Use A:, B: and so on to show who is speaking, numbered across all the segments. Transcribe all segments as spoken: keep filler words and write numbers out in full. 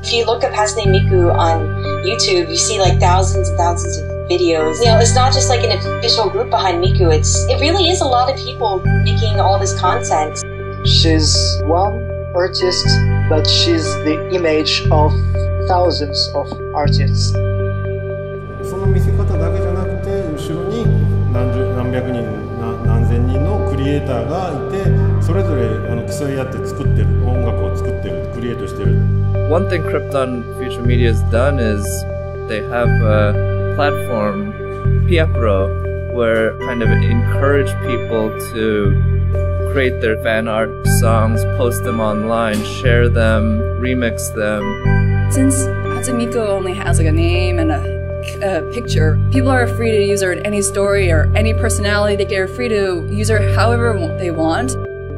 A: If you look up Hatsune Miku on YouTube, you see like thousands and thousands of videos. You know, it's not just like an official group behind Miku. It's it really is a lot of people making all this content.
B: She's one artist, but she's the image of thousands of artists.
C: その見せ方だけじゃなくて、後ろに何十何百人何千人のクリエイターがいて、それぞれあの競い合って作ってる音楽を作ってるクリエイトしてる。
D: One thing Krypton Future Media has done is they have a platform, Piapro, where kind of encourage people to create their fan art songs, post them online, share them, remix them.
E: Since Hatsune Miku only has like a name and a, a picture, people are free to use her in any story or any personality. They are free to use her however they want.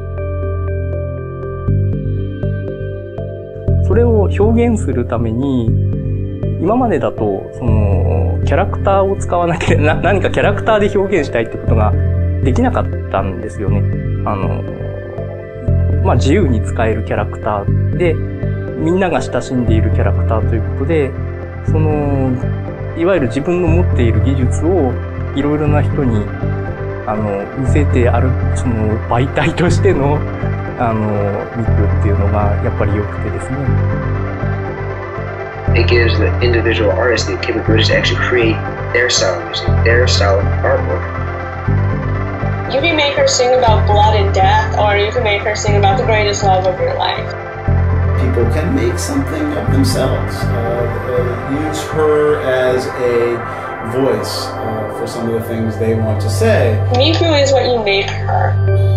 F: それを表現するために、今までだとそのキャラクターを使わなければ何かキャラクターで表現したいってことができなかったんですよね。あのまあ自由に使えるキャラクターでみんなが親しんでいるキャラクターということで、そのいわゆる自分の持っている技術をいろいろな人にあの見せてあるその媒体としてのあのミクっていうのがやっぱり良くてですね。
G: It gives the individual artist the capability to actually create their style of music, their style of artwork.
H: You can make her sing about blood and death, or you can make her sing about the greatest love of your life.
I: People can make something of themselves, uh, uh, use her as a voice uh, for some of the things they want to say.
H: Miku is what you make her.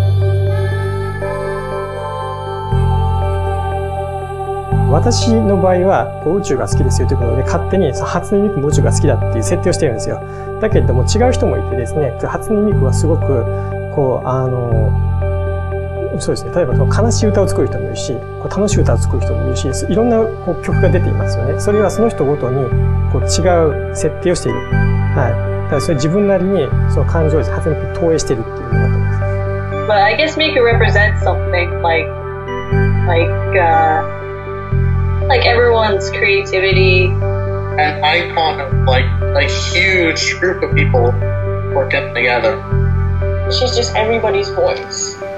J: 私の場合は宇宙が好きですよということで勝手に初音ミクも宇宙が好きだっていう設定をしてるんですよ。だけれども違う人もいてですね、初音ミクはすごくこうあのそうですね、例えばその悲しい歌を作る人もいるし、こう楽しい歌を作る人もいるし、いろんなこう曲が出ていますよね。それはその人ごとにこう違う設定をしている。はい。だからそれ自分なりにその感情を初音ミクに投影しているっていうのだと思います。
H: But I guess Miku represents something like like uh like everyone's creativity.
K: An icon of like a huge group of people working together.
H: She's just everybody's voice.